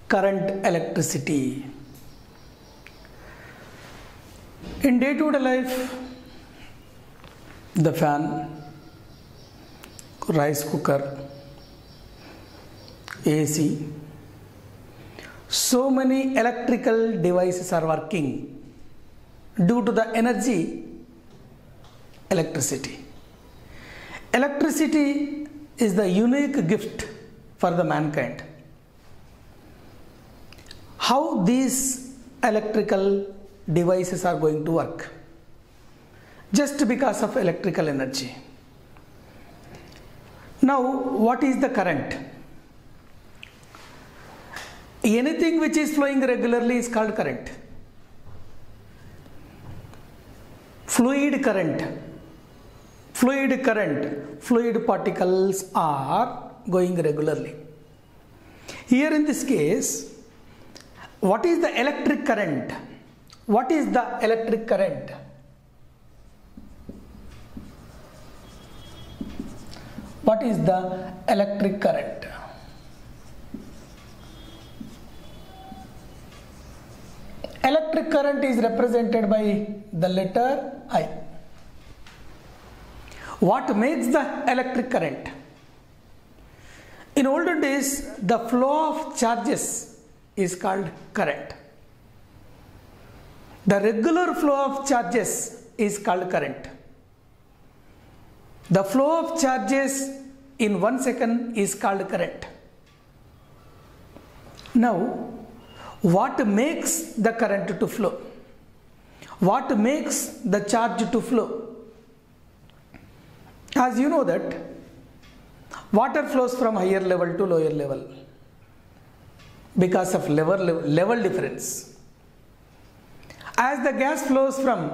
current, electricity. In day-to-day life, the fan, rice cooker, AC, so many electrical devices are working due to the energy, electricity. Electricity is the unique gift for the mankind. How these electrical devices are going to work? Just because of electrical energy. Now, what is the current? Anything which is flowing regularly is called current. Fluid current, fluid particles are going regularly. Here in this case, what is the electric current? What is the electric current? What is the electric current? Electric current is represented by the letter I. What makes the electric current? In olden days, the flow of charges is called current. The regular flow of charges is called current. The flow of charges in 1 second is called current. Now, what makes the current to flow? What makes the charge to flow? As you know that water flows from higher level to lower level because of level difference. As the gas flows from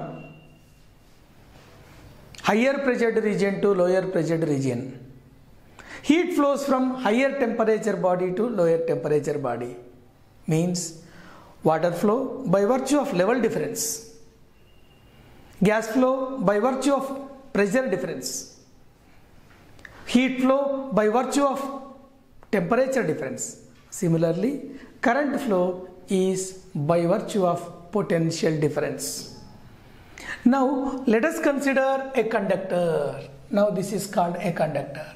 higher pressured region to lower pressured region, heat flows from higher temperature body to lower temperature body. Means water flow by virtue of level difference, gas flow by virtue of pressure difference, heat flow by virtue of temperature difference. Similarly, current flow is by virtue of potential difference. Now, let us consider a conductor. Now, this is called a conductor.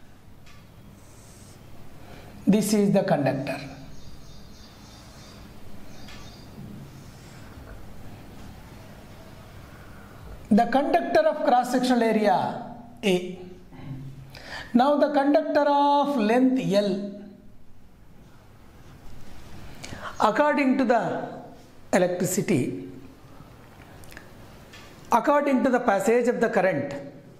This is the conductor. The conductor of cross-sectional area A. Now the conductor of length L. According to the electricity, according to the passage of the current,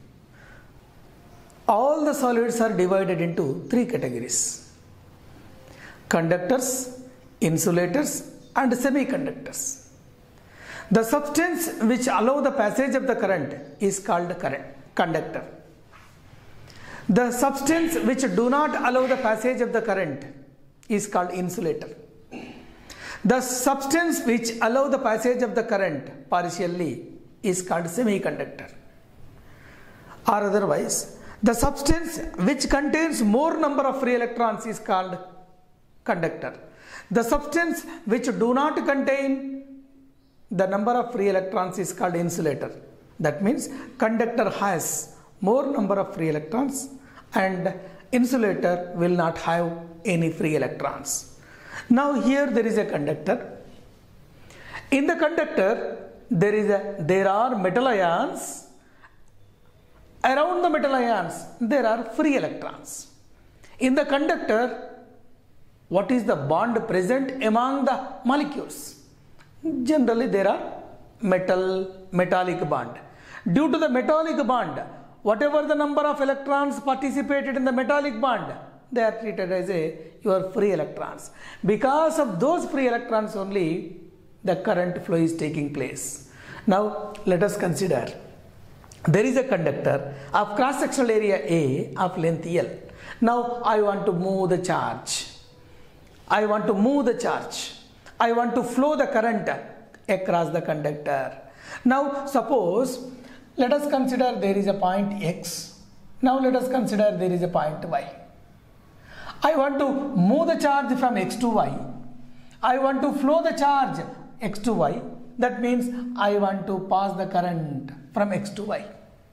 all the solids are divided into 3 categories: conductors, insulators and semiconductors. The substance which allow the passage of the current is called conductor. The substance which do not allow the passage of the current is called insulator. The substance which allow the passage of the current partially is called semiconductor. Or otherwise, the substance which contains more number of free electrons is called conductor. The substance which do not contain the number of free electrons is called insulator. That means conductor has more number of free electrons and insulator will not have any free electrons. Now here there is a conductor. In the conductor there are metal ions. Around the metal ions there are free electrons. In the conductor, what is the bond present among the molecules? Generally there are metallic bond. Due to the metallic bond, whatever the number of electrons participated in the metallic bond, they are treated as your free electrons. Because of those free electrons only, the current flow is taking place. Now let us consider, there is a conductor of cross-sectional area A of length L. Now I want to move the charge. I want to flow the current across the conductor. Now suppose, let us consider there is a point X. Now let us consider there is a point Y. I want to move the charge from X to Y. I want to flow the charge x to y. That means I want to pass the current from x to y.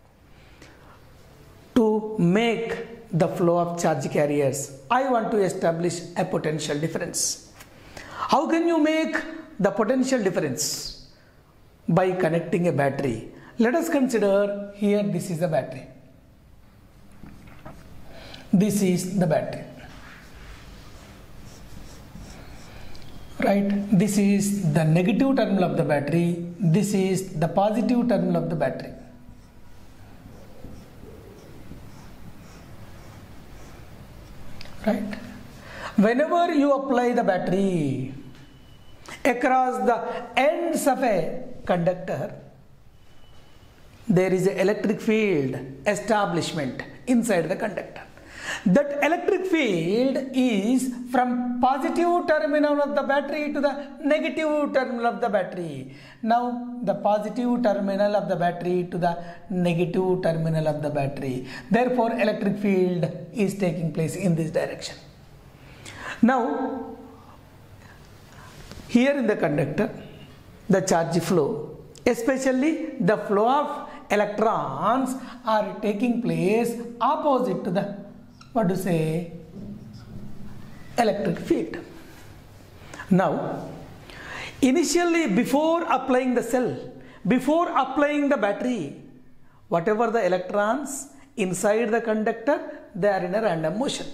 To make the flow of charge carriers, I want to establish a potential difference. How can you make the potential difference? By connecting a battery. Let us consider here this is the battery. This is the battery. Right? This is the negative terminal of the battery. This is the positive terminal of the battery. Right? Whenever you apply the battery across the ends of a conductor, there is an electric field establishment inside the conductor. That electric field is from positive terminal of the battery to the negative terminal of the battery. Now the positive terminal of the battery to the negative terminal of the battery. Therefore electric field is taking place in this direction. Now here in the conductor, the charge flow, especially the flow of electrons, are taking place opposite to the electric field. Now initially, before applying the cell, before applying the battery, whatever the electrons inside the conductor, they are in a random motion.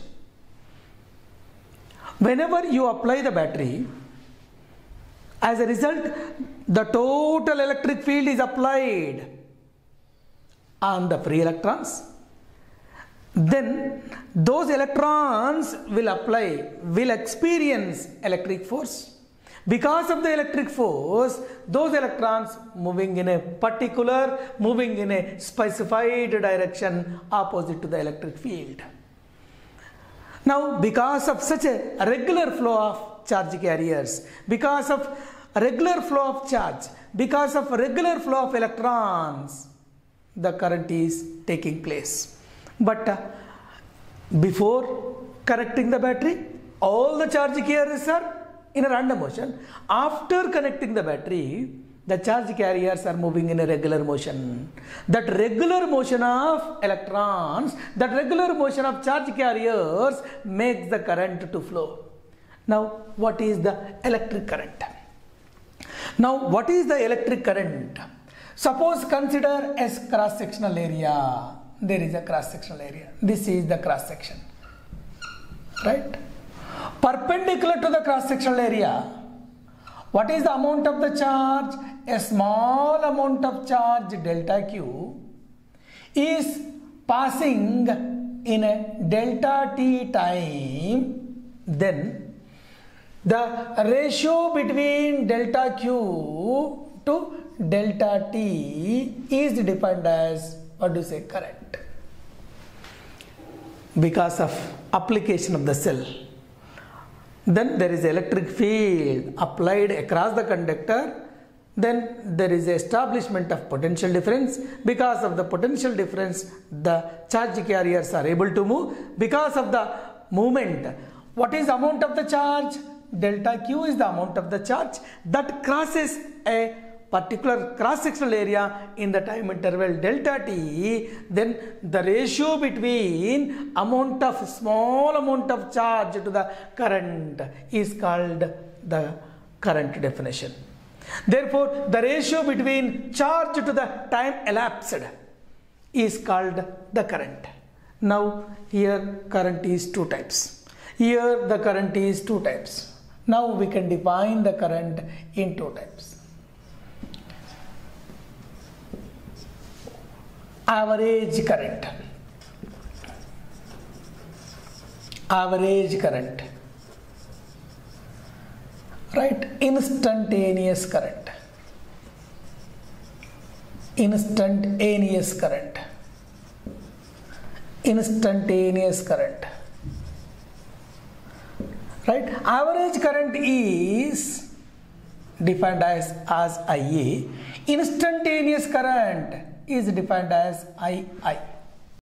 Whenever you apply the battery, as a result, the total electric field is applied on the free electrons. Then those electrons will experience electric force. Because of the electric force, those electrons moving in a specified direction opposite to the electric field. Now because of such a regular flow of charge carriers, because of regular flow of charge, because of regular flow of electrons, the current is taking place. But before connecting the battery, all the charge carriers are in a random motion. After connecting the battery, the charge carriers are moving in a regular motion. That regular motion of electrons, that regular motion of charge carriers makes the current to flow. Now, what is the electric current? Now, what is the electric current? Suppose consider a cross-sectional area. There is a cross-sectional area. This is the cross-section. Right? Perpendicular to the cross-sectional area, what is the amount of the charge? A small amount of charge delta Q is passing in a delta T time. Then the ratio between delta Q to delta T is defined as current. Because of application of the cell, then there is electric field applied across the conductor. Then there is establishment of potential difference. Because of the potential difference, the charge carriers are able to move. Because of the movement, what is the amount of the charge? Delta Q is the amount of the charge that crosses a particular cross-sectional area in the time interval delta T. Then the ratio between small amount of charge to the current is called the current definition. Therefore, the ratio between charge to the time elapsed is called the current. Now, here current is two types. Here the current is two types. Now we can define the current in two types. Average current. Average current. Right? Instantaneous current. Instantaneous current. Instantaneous current. Right? Average current is defined as IA. Instantaneous current is defined as II.